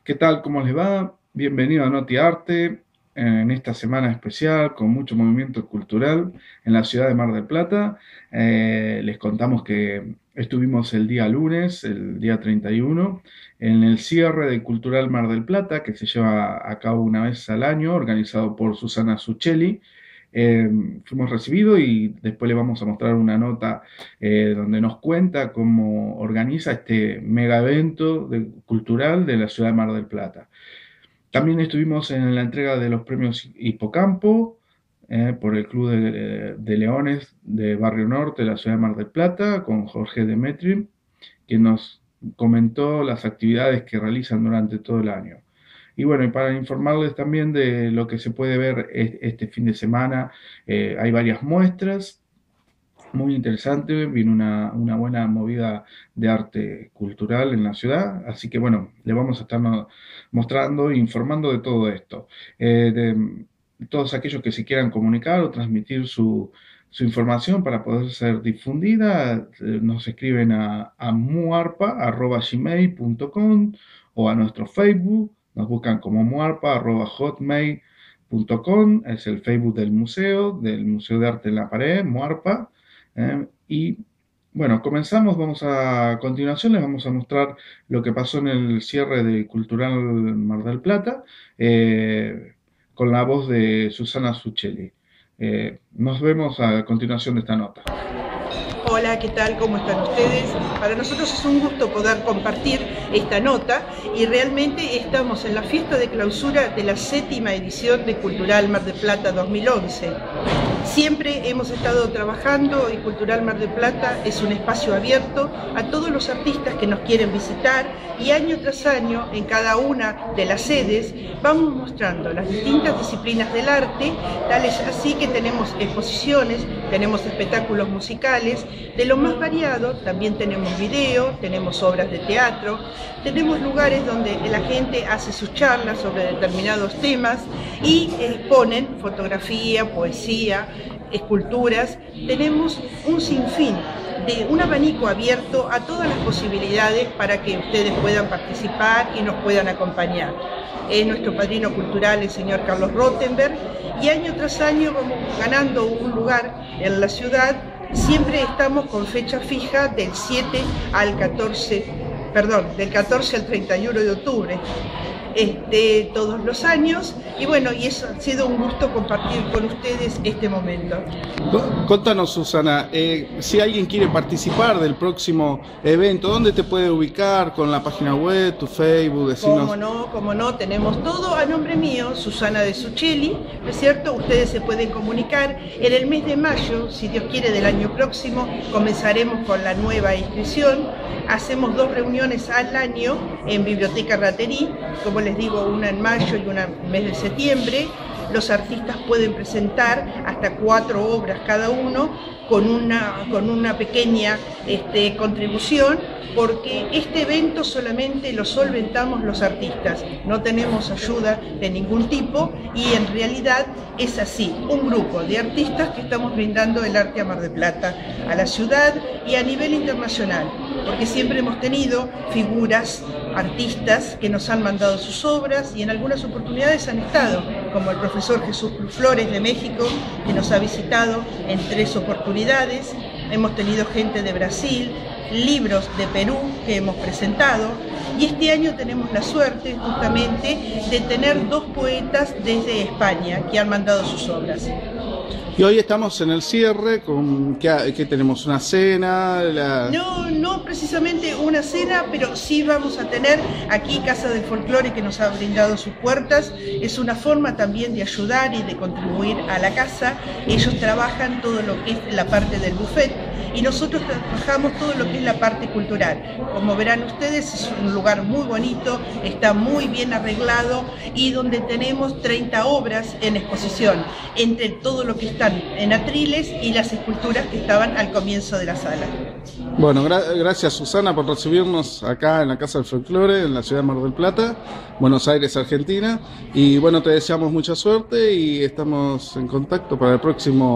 ¿Qué tal? ¿Cómo les va? Bienvenido a Noti Arte en esta semana especial con mucho movimiento cultural en la ciudad de Mar del Plata. Les contamos que estuvimos el día lunes, el día 31, en el cierre del Cultural Mar del Plata, que se lleva a cabo una vez al año, organizado por Susana Suchelli. Eh, Fuimos recibidos y después le vamos a mostrar una nota donde nos cuenta cómo organiza este mega evento cultural de la ciudad de Mar del Plata. También estuvimos en la entrega de los premios Hipocampo por el Club de Leones de Barrio Norte de la ciudad de Mar del Plata con Jorge Demetri, quien nos comentó las actividades que realizan durante todo el año. Y bueno, y para informarles también de lo que se puede ver este fin de semana, hay varias muestras muy interesante, viene una buena movida de arte cultural en la ciudad, así que bueno, le vamos a estar mostrando e informando de todo esto. De todos aquellos que se quieran comunicar o transmitir su información para poder ser difundida, nos escriben a muarpa@gmail.com o a nuestro Facebook, nos buscan como muarpa@hotmail.com, es el Facebook del Museo de Arte en la Pared, Muarpa. Y bueno, comenzamos, a continuación les vamos a mostrar lo que pasó en el cierre de Cultural Mar del Plata con la voz de Susana Suchelli. Nos vemos a continuación de esta nota. Hola, ¿qué tal? ¿Cómo están ustedes? Para nosotros es un gusto poder compartir esta nota y realmente estamos en la fiesta de clausura de la 7ª edición de Cultural Mar del Plata 2011. Siempre hemos estado trabajando y Cultural Mar del Plata es un espacio abierto a todos los artistas que nos quieren visitar y año tras año en cada una de las sedes vamos mostrando las distintas disciplinas del arte, tales así que tenemos exposiciones, tenemos espectáculos musicales, de lo más variado, también tenemos video, tenemos obras de teatro, tenemos lugares donde la gente hace sus charlas sobre determinados temas y exponen fotografía, poesía, esculturas. Tenemos un sinfín de un abanico abierto a todas las posibilidades para que ustedes puedan participar y nos puedan acompañar. Es nuestro padrino cultural el señor Carlos Rottenberg y año tras año vamos ganando un lugar en la ciudad. Siempre estamos con fecha fija del 7 al 14, del 14 al 31 de octubre. Todos los años y bueno, y eso ha sido un gusto compartir con ustedes este momento. Contanos, Susana, si alguien quiere participar del próximo evento, ¿dónde te puede ubicar? ¿Con la página web, tu Facebook? Decinos. Cómo no, tenemos todo a nombre mío, Susana de Suchelli, ¿no es cierto? Ustedes se pueden comunicar. En el mes de mayo, si Dios quiere, del año próximo, comenzaremos con la nueva inscripción. Hacemos 2 reuniones al año en Biblioteca Raterí, como les digo, una en mayo y una en mes de septiembre. Los artistas pueden presentar hasta 4 obras cada uno con una pequeña contribución, porque este evento solamente lo solventamos los artistas, no tenemos ayuda de ningún tipo y en realidad es así, un grupo de artistas que estamos brindando el arte a Mar del Plata, a la ciudad y a nivel internacional, porque siempre hemos tenido figuras, artistas que nos han mandado sus obras y en algunas oportunidades han estado, como el profesor Jesús Cruz Flores de México, que nos ha visitado en 3 oportunidades, hemos tenido gente de Brasil, libros de Perú que hemos presentado y este año tenemos la suerte justamente de tener 2 poetas desde España que han mandado sus obras. Y hoy estamos en el cierre, ¿qué tenemos? ¿Una cena? No precisamente una cena, pero sí vamos a tener aquí Casa del Folclore que nos ha brindado sus puertas. Es una forma también de ayudar y de contribuir a la casa. Ellos trabajan todo lo que es la parte del buffet y nosotros trabajamos todo lo que es la parte cultural. Como verán ustedes, es un lugar muy bonito, está muy bien arreglado y donde tenemos 30 obras en exposición, entre todo lo que están en atriles y las esculturas que estaban al comienzo de la sala. Bueno, gracias Susana por recibirnos acá en la Casa del Folclore, en la ciudad de Mar del Plata, Buenos Aires, Argentina. Y bueno, te deseamos mucha suerte y estamos en contacto para el próximo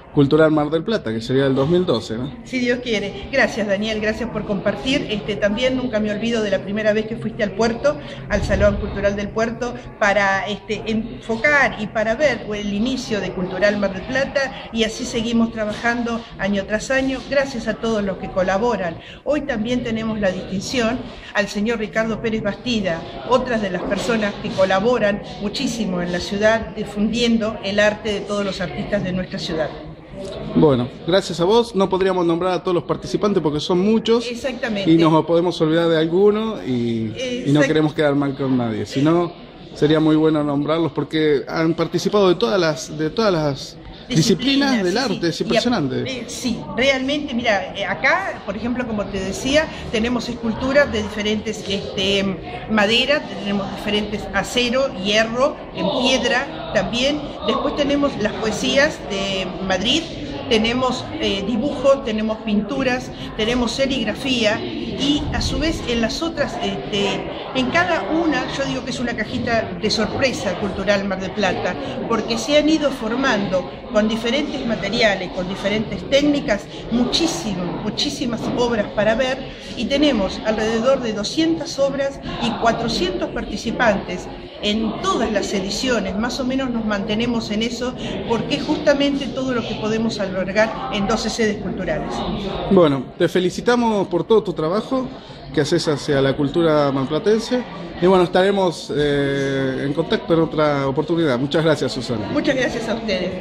Cultural Mar del Plata, que sería el 2012, ¿no? Si Dios quiere. Gracias, Daniel, gracias por compartir. También nunca me olvido de la primera vez que fuiste al puerto, al Salón Cultural del Puerto, para enfocar y para ver el inicio de Cultural Mar del Plata, y así seguimos trabajando año tras año. Gracias a todos los que colaboran. Hoy también tenemos la distinción al señor Ricardo Pérez Bastida, otras de las personas que colaboran muchísimo en la ciudad, difundiendo el arte de todos los artistas de nuestra ciudad. Bueno, gracias a vos. No podríamos nombrar a todos los participantes porque son muchos. Exactamente. Y nos podemos olvidar de alguno y no queremos quedar mal con nadie. Si no, sería muy bueno nombrarlos porque han participado de todas las disciplinas del arte. Es impresionante. Sí, realmente, mira, acá, por ejemplo, como te decía, tenemos esculturas de diferentes madera, tenemos diferentes acero, hierro, en piedra también. Después tenemos las poesías de Madrid, tenemos dibujos, tenemos pinturas, tenemos serigrafía, y a su vez en las otras, en cada una, yo digo que es una cajita de sorpresa Cultural Mar del Plata, porque se han ido formando con diferentes materiales, con diferentes técnicas, muchísimas obras para ver, y tenemos alrededor de 200 obras y 400 participantes en todas las ediciones. Más o menos nos mantenemos en eso, porque es justamente todo lo que podemos albergar en 12 sedes culturales. Bueno, te felicitamos por todo tu trabajo que haces hacia la cultura marplatense, y bueno, estaremos en contacto en otra oportunidad. Muchas gracias, Susana. Muchas gracias a ustedes.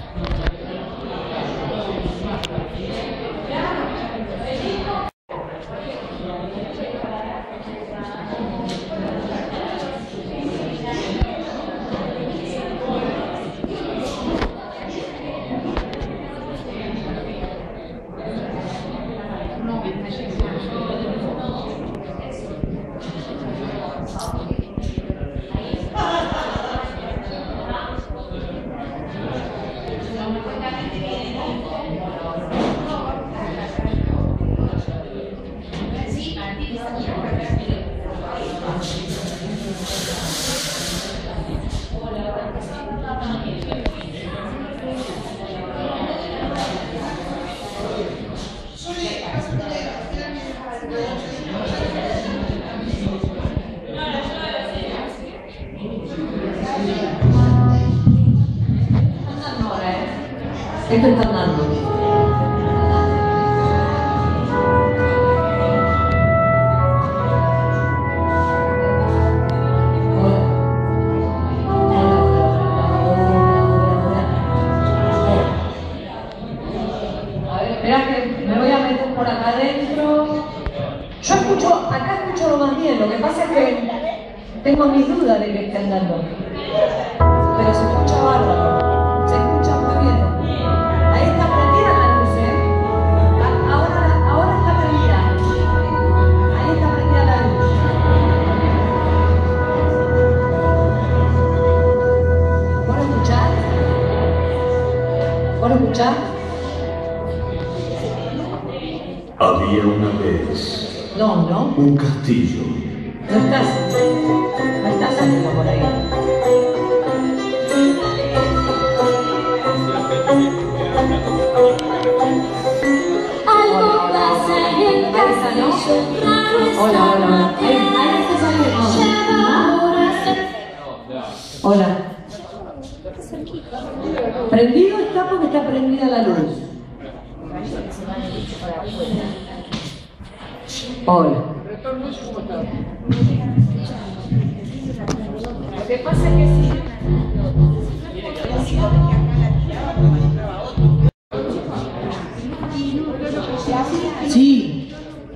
Esto está andando. A ver, espera que me voy a meter por acá adentro. Yo escucho, acá escucho lo más bien, lo que pasa es que tengo mis dudas de que esté andando. Pero se escucha bárbaro, se escucha muy bien. Ahí está prendida la luz, ahora está prendida. Ahí está prendida la luz. ¿Vos lo escuchás? ¿Vos lo escuchás? Había una vez No. un castillo. No estás saliendo por ahí. Algo pasa en el castillo, raro está. Hola. Ahí está saliendo. Hola. Prendido está porque está prendida la luz. Hola. Lo que pasa es que sí.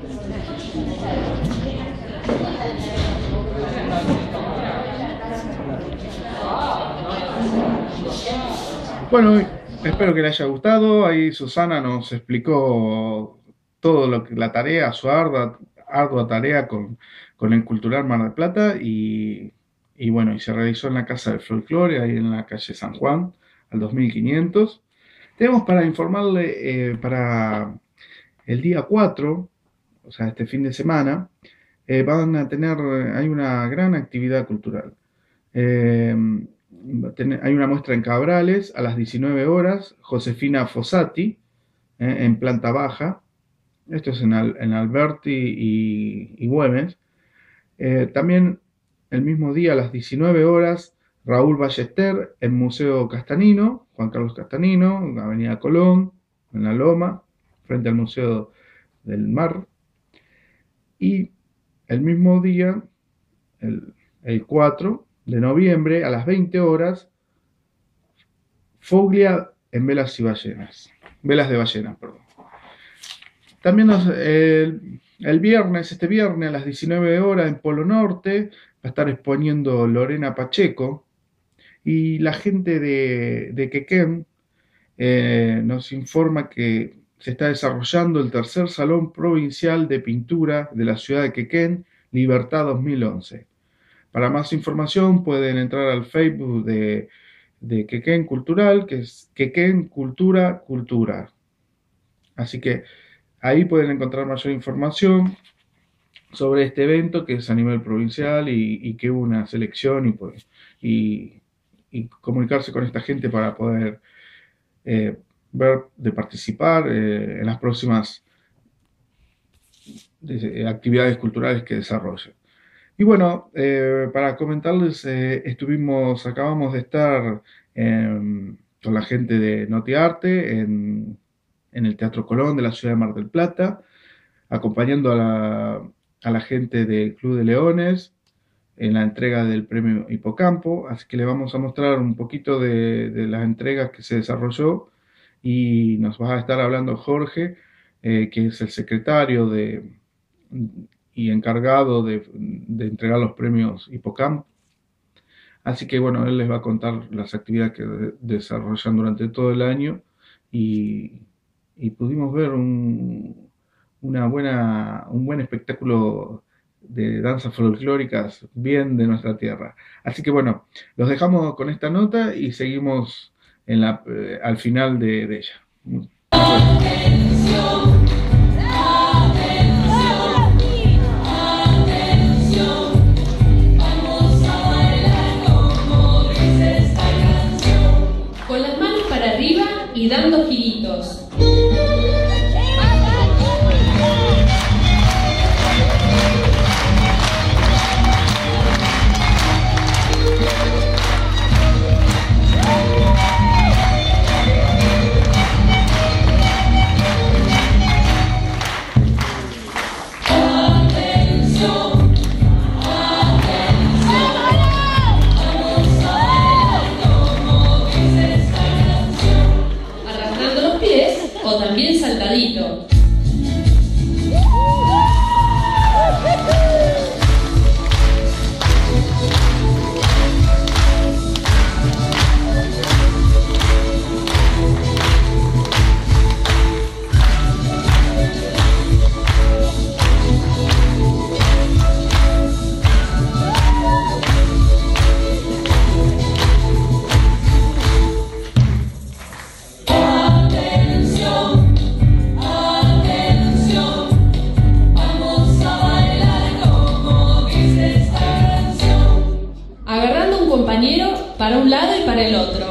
Bueno, espero que le haya gustado. Ahí Susana nos explicó todo lo que la tarea, su ardua tarea con el Cultural Mar del Plata, y bueno, y se realizó en la Casa del Folclore, ahí en la calle San Juan, al 2500. Tenemos para informarle, para el día 4, o sea, este fin de semana, van a tener, hay una gran actividad cultural. hay una muestra en Cabrales a las 19 horas, Josefina Fossati, en planta baja. Esto es en Alberti y Güemes. También el mismo día a las 19 horas, Raúl Ballester en Museo Castanino, Juan Carlos Castanino, en Avenida Colón, en La Loma, frente al Museo del Mar. Y el mismo día, el 4 de noviembre, a las 20 horas, Foglia en Velas y Ballenas. Velas de ballenas, perdón. También este viernes a las 19 horas en Polo Norte va a estar exponiendo Lorena Pacheco, y la gente de Quequén nos informa que se está desarrollando el tercer Salón Provincial de Pintura de la ciudad de Quequén, Libertad 2011. Para más información pueden entrar al Facebook de Quequén Cultural, que es Quequén Cultura. Así que ahí pueden encontrar mayor información sobre este evento, que es a nivel provincial y que hubo una selección y comunicarse con esta gente para poder participar en las próximas actividades culturales que desarrollen. Y bueno, para comentarles, acabamos de estar con la gente de Notiarte en el Teatro Colón de la ciudad de Mar del Plata, acompañando a la gente del Club de Leones en la entrega del premio Hipocampo. Así que les vamos a mostrar un poquito de las entregas que se desarrolló, y nos va a estar hablando Jorge, que es el secretario y encargado de entregar los premios Hipocampo. Así que bueno, él les va a contar las actividades que desarrollan durante todo el año, y pudimos ver un buen espectáculo de danzas folclóricas bien de nuestra tierra. Así que bueno, los dejamos con esta nota y seguimos al final de ella. Con las manos para arriba y dando giritos. O también saltadito. Para un lado y para el otro.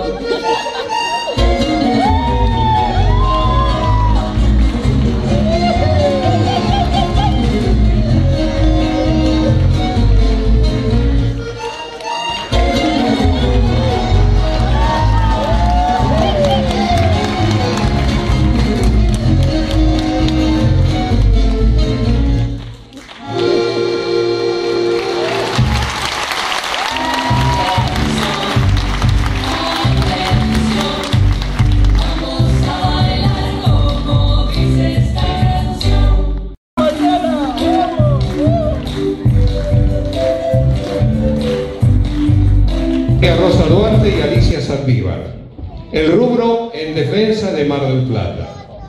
Rosa Duarte y Alicia Saldívar. El rubro en defensa de Mar del Plata.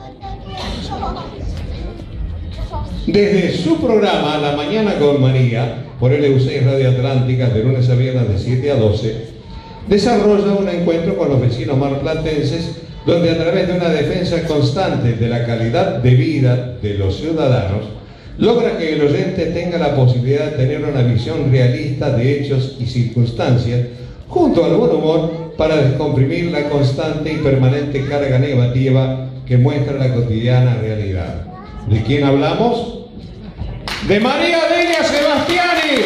Desde su programa La Mañana con María, por LU6 Radio Atlántica, de lunes a viernes de 7 a 12, desarrolla un encuentro con los vecinos marplatenses, donde a través de una defensa constante de la calidad de vida de los ciudadanos, logra que el oyente tenga la posibilidad de tener una visión realista de hechos y circunstancias, junto al buen humor para descomprimir la constante y permanente carga negativa que muestra la cotidiana realidad. ¿De quién hablamos? ¡De María Delia Sebastiani!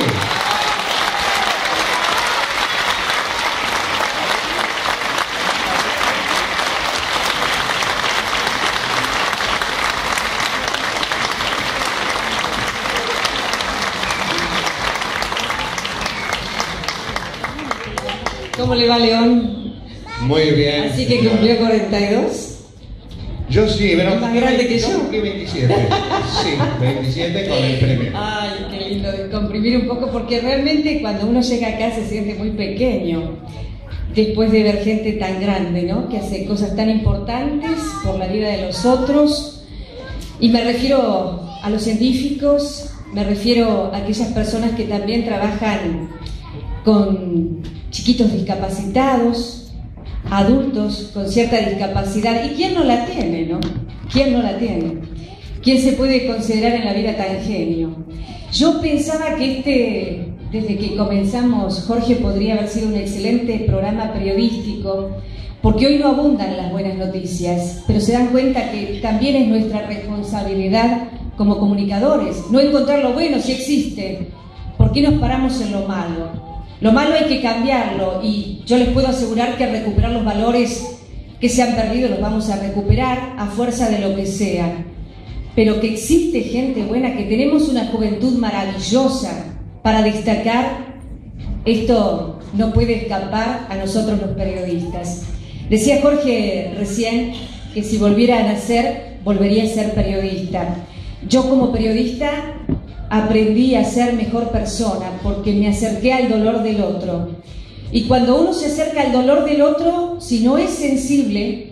¿Cómo le va, León? Muy bien. Así que cumplió 42. Yo sí, pero más grande que yo. Cumplí 27. Sí, 27 con el premio. Ay, qué lindo comprimir un poco, porque realmente cuando uno llega acá se siente muy pequeño después de ver gente tan grande, ¿no? Que hace cosas tan importantes por la vida de los otros. Y me refiero a los científicos, me refiero a aquellas personas que también trabajan con chiquitos discapacitados, adultos con cierta discapacidad. ¿Y quién no la tiene, no? ¿Quién no la tiene? ¿Quién se puede considerar en la vida tan genio? Yo pensaba que desde que comenzamos, Jorge, podría haber sido un excelente programa periodístico, porque hoy no abundan las buenas noticias, pero se dan cuenta que también es nuestra responsabilidad como comunicadores, no encontrar lo bueno si existe. ¿Por qué nos paramos en lo malo? Lo malo hay que cambiarlo, y yo les puedo asegurar que recuperar los valores que se han perdido los vamos a recuperar a fuerza de lo que sea. Pero que existe gente buena, que tenemos una juventud maravillosa para destacar, esto no puede escapar a nosotros los periodistas. Decía Jorge recién que si volviera a nacer, volvería a ser periodista. Yo como periodista aprendí a ser mejor persona porque me acerqué al dolor del otro. Y cuando uno se acerca al dolor del otro, si no es sensible,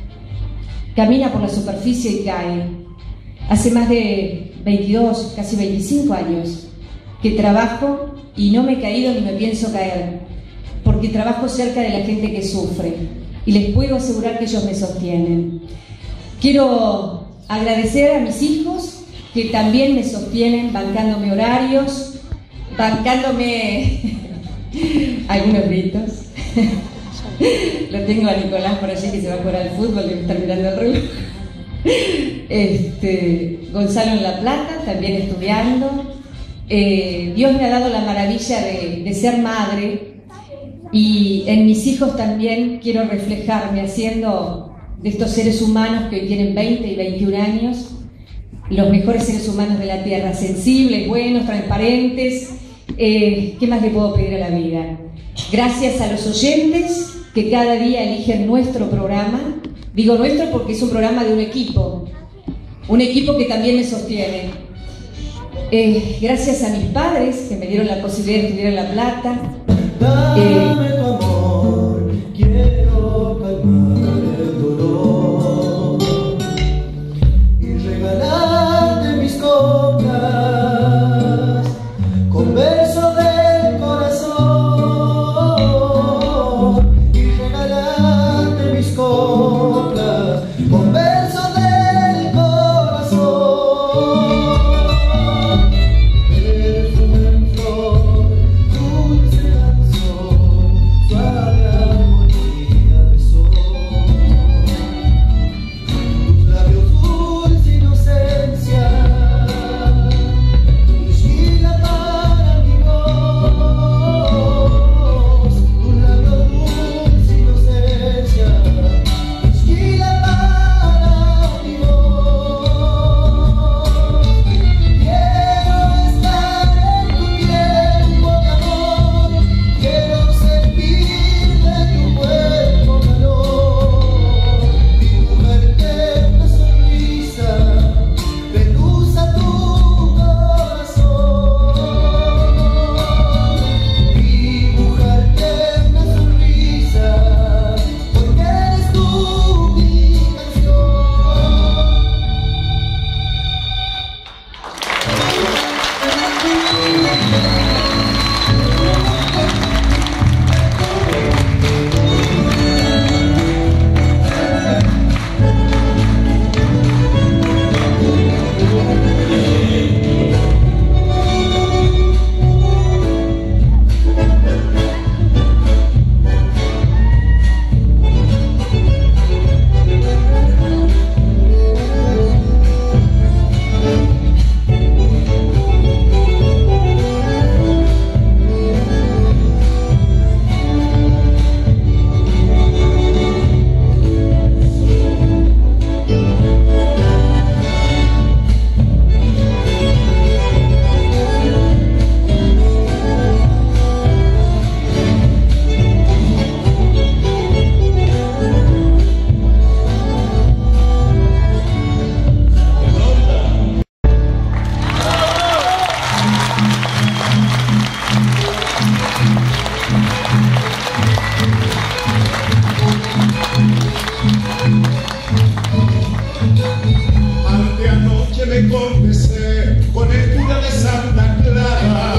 camina por la superficie y cae. Hace más de 22, casi 25 años que trabajo y no me he caído ni me pienso caer, porque trabajo cerca de la gente que sufre y les puedo asegurar que ellos me sostienen. Quiero agradecer a mis hijos que también me sostienen, bancándome horarios, bancándome algunos gritos. Lo tengo a Nicolás por allí que se va a jugar al fútbol, debe estar mirando el reloj. Gonzalo en La Plata, también estudiando. Dios me ha dado la maravilla de ser madre, y en mis hijos también quiero reflejarme haciendo de estos seres humanos que hoy tienen 20 y 21 años los mejores seres humanos de la tierra, sensibles, buenos, transparentes. ¿Qué más le puedo pedir a la vida? Gracias a los oyentes que cada día eligen nuestro programa. Digo nuestro porque es un programa de un equipo que también me sostiene. Gracias a mis padres que me dieron la posibilidad de estudiar en La Plata. Dame tu amor, quiero calmar el dolor y regalarte mis coplas con verso del corazón, y regalarte mis coplas con verso del corazón. Perfume en flor, dulce canción que anoche me confesé con el cura de Santa Clara.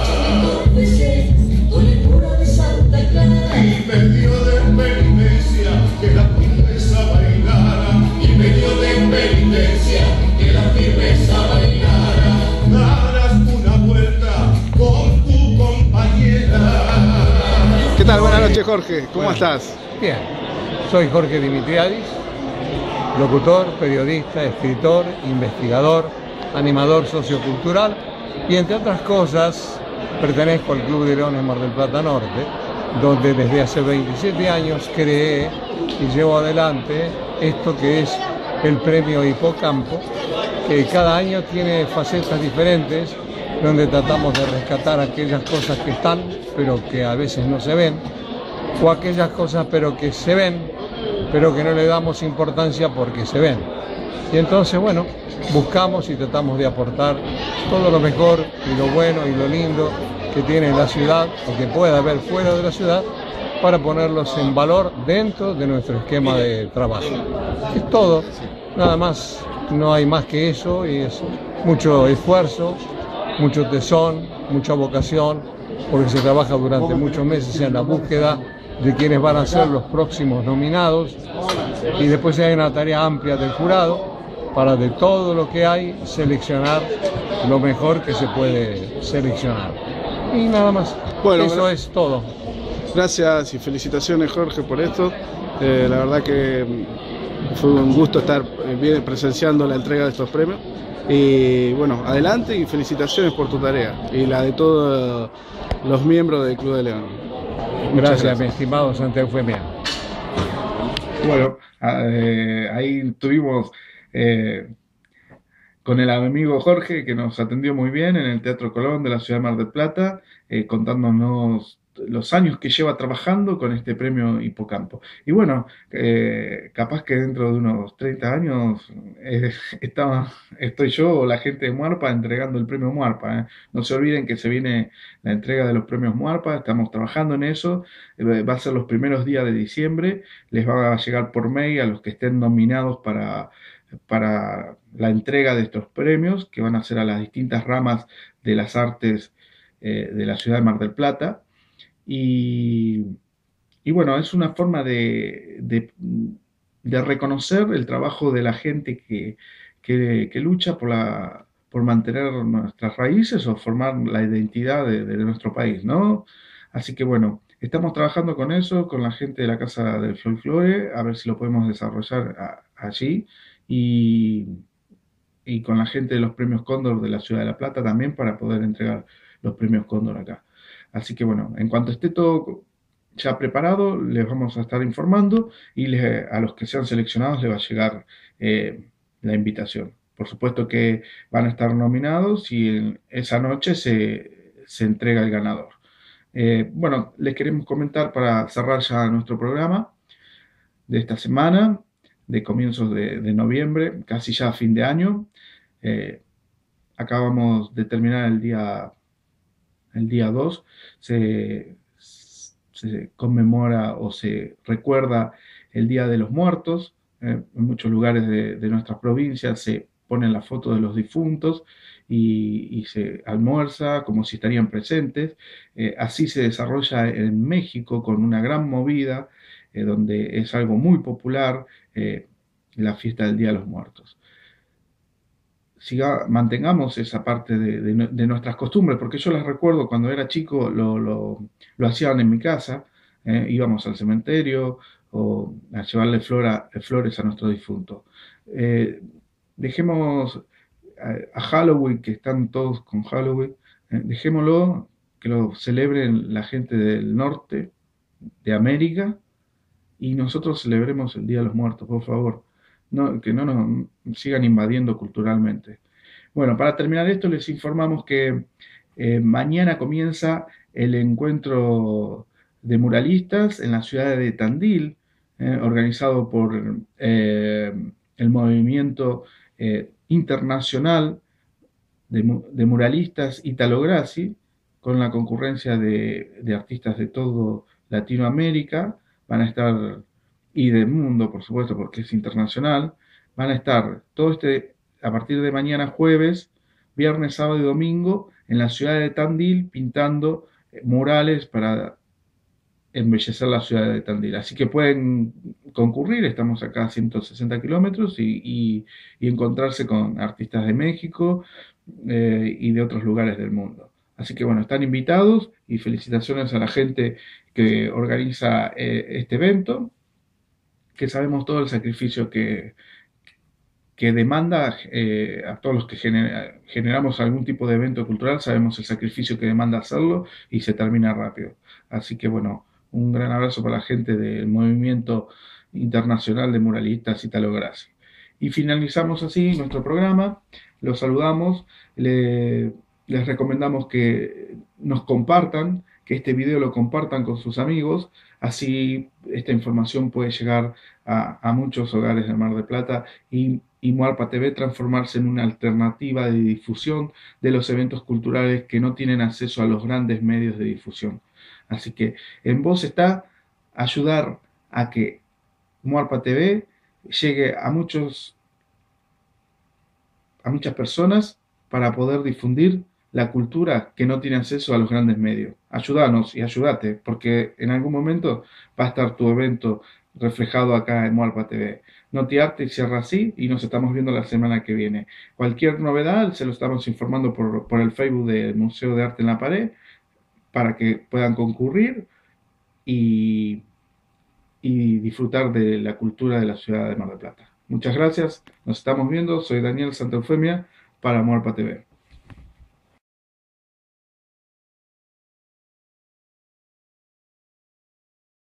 Y me dio de penitencia que la firmeza bailara. Y me dio de penitencia que la firmeza bailara. Darás una vuelta con tu compañera. ¿Qué tal? Buenas noches, Jorge. ¿Cómo estás? Bien, soy Jorge Dimitriadis, locutor, periodista, escritor, investigador, animador sociocultural y entre otras cosas pertenezco al Club de Leones Mar del Plata Norte, donde desde hace 27 años creé y llevo adelante esto que es el premio Hipocampo, que cada año tiene facetas diferentes, donde tratamos de rescatar aquellas cosas que están, pero que a veces no se ven, o aquellas cosas pero que se ven, pero que no le damos importancia porque se ven. Y entonces, bueno, buscamos y tratamos de aportar todo lo mejor y lo bueno y lo lindo que tiene la ciudad o que pueda haber fuera de la ciudad para ponerlos en valor dentro de nuestro esquema de trabajo. Es todo, nada más, no hay más que eso y es mucho esfuerzo, mucho tesón, mucha vocación, porque se trabaja durante muchos meses en la búsqueda de quienes van a ser los próximos nominados y después hay una tarea amplia del jurado para de todo lo que hay seleccionar lo mejor que se puede seleccionar. Y nada más, bueno, eso es todo. Gracias y felicitaciones, Jorge, por esto. La verdad que fue un gusto estar presenciando la entrega de estos premios. Y bueno, adelante y felicitaciones por tu tarea y la de todos los miembros del Club de León. Gracias, mi estimado Santiago Femia. Bueno, ahí tuvimos con el amigo Jorge, que nos atendió muy bien en el Teatro Colón de la ciudad de Mar del Plata, contándonos los años que lleva trabajando con este premio Hipocampo. Y bueno, capaz que dentro de unos 30 años estoy yo o la gente de Muarpa entregando el premio Muarpa. No se olviden que se viene la entrega de los premios Muarpa, estamos trabajando en eso, va a ser los primeros días de diciembre, les va a llegar por mail a los que estén nominados para la entrega de estos premios, que van a ser a las distintas ramas de las artes de la ciudad de Mar del Plata. Y bueno, es una forma de reconocer el trabajo de la gente que lucha por mantener nuestras raíces o formar la identidad de nuestro país, ¿no? Así que bueno, estamos trabajando con eso, con la gente de la Casa del Folclore, a ver si lo podemos desarrollar allí, y con la gente de los premios Cóndor de la Ciudad de La Plata también para poder entregar los premios Cóndor acá. Así que bueno, en cuanto esté todo ya preparado, les vamos a estar informando y a los que sean seleccionados les va a llegar la invitación. Por supuesto que van a estar nominados y esa noche se entrega el ganador. Bueno, les queremos comentar para cerrar ya nuestro programa de esta semana, de comienzos de noviembre, casi ya a fin de año. Acabamos de terminar el día 2, se conmemora o se recuerda el Día de los Muertos. En muchos lugares de nuestras provincias se ponen las fotos de los difuntos y se almuerza como si estarían presentes. Así se desarrolla en México con una gran movida, donde es algo muy popular la fiesta del Día de los Muertos. Mantengamos esa parte de nuestras costumbres, porque yo las recuerdo cuando era chico, lo hacían en mi casa, íbamos al cementerio o a llevarle flores a nuestro difunto. Dejemos a Halloween, que están todos con Halloween, dejémoslo, que lo celebren la gente del norte de América y nosotros celebremos el Día de los Muertos, por favor. Que no nos sigan invadiendo culturalmente. Bueno, para terminar esto les informamos que mañana comienza el encuentro de muralistas en la ciudad de Tandil, organizado por el movimiento internacional de muralistas Italo Grassi, con la concurrencia de artistas de todo Latinoamérica. Van a estar y del mundo, por supuesto, porque es internacional, van a estar todo este a partir de mañana jueves, viernes, sábado y domingo en la ciudad de Tandil pintando murales para embellecer la ciudad de Tandil. Así que pueden concurrir, estamos acá a 160 kilómetros y encontrarse con artistas de México y de otros lugares del mundo. Así que bueno, están invitados y felicitaciones a la gente que organiza este evento, que sabemos todo el sacrificio que demanda, a todos los que generamos algún tipo de evento cultural, sabemos el sacrificio que demanda hacerlo y se termina rápido. Así que bueno, un gran abrazo para la gente del Movimiento Internacional de Muralistas Italo Grassi. Y finalizamos así nuestro programa, los saludamos, les recomendamos que nos compartan, que este video lo compartan con sus amigos, así esta información puede llegar a muchos hogares del Mar del Plata y Muarpa TV transformarse en una alternativa de difusión de los eventos culturales que no tienen acceso a los grandes medios de difusión. Así que en vos está ayudar a que Muarpa TV llegue a muchas personas para poder difundir la cultura que no tiene acceso a los grandes medios. Ayúdanos y ayúdate, porque en algún momento va a estar tu evento reflejado acá en Muarpa TV. Notiarte cierra así y nos estamos viendo la semana que viene. Cualquier novedad se lo estamos informando por el Facebook del Museo de Arte en la Pared para que puedan concurrir y disfrutar de la cultura de la ciudad de Mar del Plata. Muchas gracias, nos estamos viendo. Soy Daniel Santa Eufemia para Muarpa TV.